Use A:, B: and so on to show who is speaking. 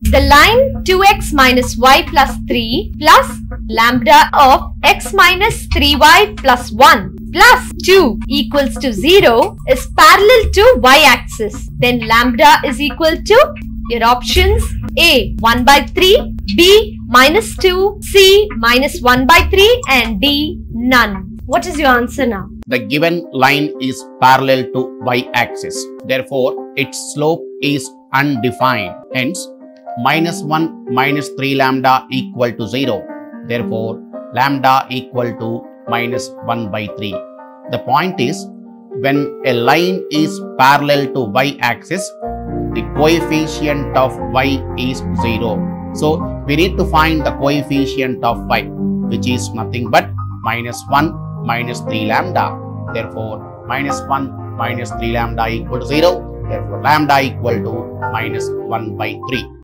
A: The line 2x minus y plus 3 plus lambda of x minus 3y plus 1 plus 2 equals to 0 is parallel to y-axis. Then lambda is equal to your options: A 1 by 3, B minus 2, C minus 1 by 3 and D none. What is your answer now?
B: The given line is parallel to y-axis. Therefore, its slope is undefined. Hence, minus 1 minus 3 lambda equal to 0. Therefore, lambda equal to minus 1 by 3. The point is, when a line is parallel to y-axis, the coefficient of y is 0. So, we need to find the coefficient of y, which is nothing but minus 1 minus 3 lambda. Therefore, minus 1 minus 3 lambda equal to 0. Therefore, lambda equal to minus 1 by 3.